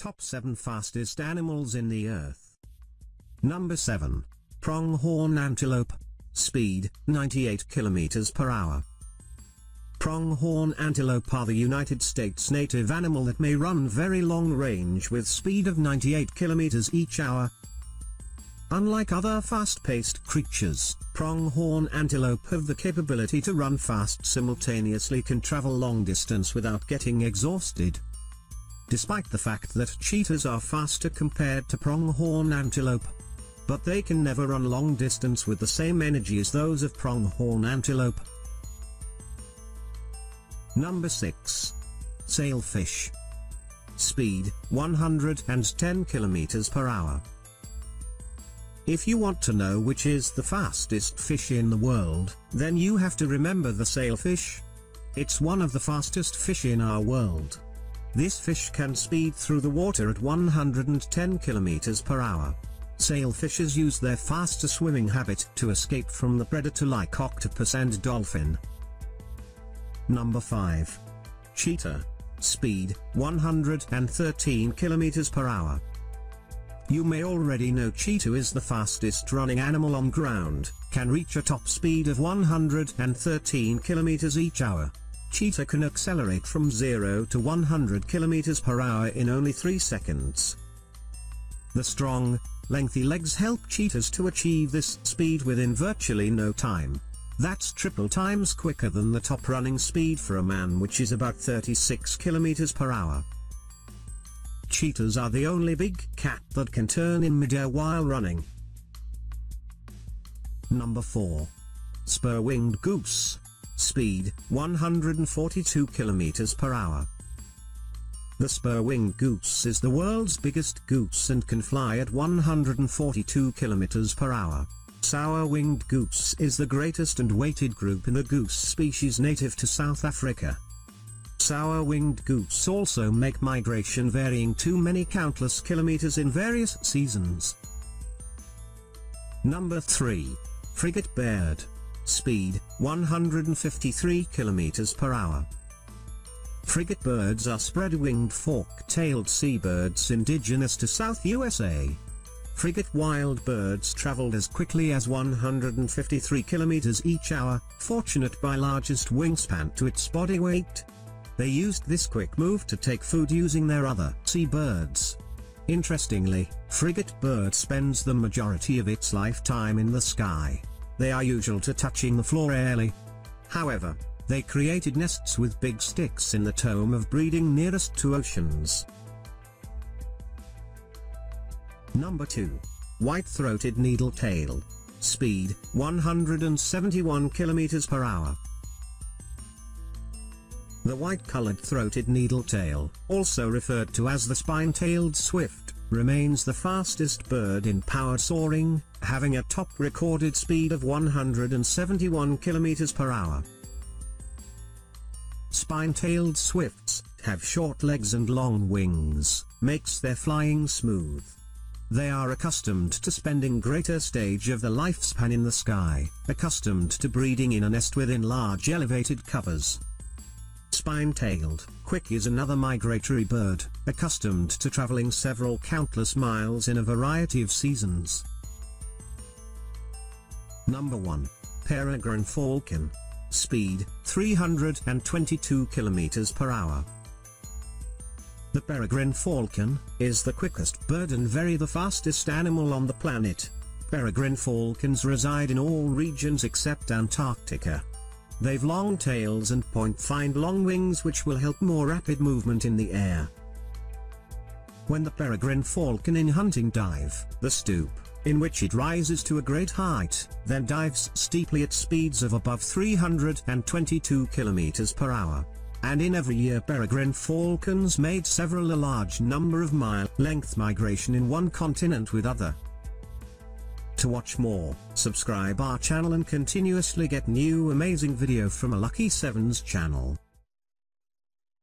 Top 7 fastest animals in the earth. Number 7. Pronghorn Antelope. Speed, 98 km per hour. Pronghorn antelope are the United States native animal that may run very long range with speed of 98 km each hour. Unlike other fast-paced creatures, pronghorn antelope have the capability to run fast simultaneously, can travel long distance without getting exhausted. Despite the fact that cheetahs are faster compared to pronghorn antelope, but they can never run long distance with the same energy as those of pronghorn antelope. Number 6. Sailfish. Speed, 110 km per hour. If you want to know which is the fastest fish in the world, then you have to remember the sailfish. It's one of the fastest fish in our world. This fish can speed through the water at 110 km per hour. Sailfishes use their faster swimming habit to escape from the predator like octopus and dolphin. Number 5. Cheetah. Speed, 113 km per hour. You may already know cheetah is the fastest running animal on ground, can reach a top speed of 113 km each hour. Cheetah can accelerate from 0 to 100 km per hour in only 3 seconds. The strong, lengthy legs help cheetahs to achieve this speed within virtually no time. That's triple times quicker than the top running speed for a man, which is about 36 km per hour. Cheetahs are the only big cat that can turn in midair while running. Number 4. Spur-Winged Goose. Speed, 142 km per hour. The spur-winged goose is the world's biggest goose and can fly at 142 km per hour. Sour-winged goose is the greatest and weighted group in the goose species native to South Africa. Sour-winged goose also make migration varying to many countless kilometers in various seasons. Number 3. Frigate Bird. Speed, 153 km per hour. Frigate birds are spread-winged fork-tailed seabirds indigenous to South USA. Frigate wild birds traveled as quickly as 153 km each hour, fortunate by largest wingspan to its body weight. They used this quick move to take food using their other seabirds. Interestingly, frigate bird spends the majority of its lifetime in the sky. They are usual to touching the floor rarely. However, they created nests with big sticks in the tomb of breeding nearest to oceans. Number 2. White-throated Needletail. Speed, 171 km per hour. The white-colored throated needletail, also referred to as the spine-tailed swift, remains the fastest bird in power soaring, having a top recorded speed of 171 km per hour. Spine-tailed swifts have short legs and long wings, makes their flying smooth. They are accustomed to spending greater stage of the lifespan in the sky, accustomed to breeding in a nest within large elevated covers. Spine-tailed, quick is another migratory bird, accustomed to traveling several countless miles in a variety of seasons. Number 1. Peregrine Falcon. Speed, 322 km per hour. The peregrine falcon is the quickest bird and the fastest animal on the planet. Peregrine falcons reside in all regions except Antarctica. They've long tails and point-find long wings which will help more rapid movement in the air. When the peregrine falcon in hunting dive, the stoop, in which it rises to a great height, then dives steeply at speeds of above 322 km per hour. And in every year peregrine falcons made a large number of mile-length migration in one continent with other. To watch more, subscribe our channel and continuously get new amazing video from a Lucky7s channel.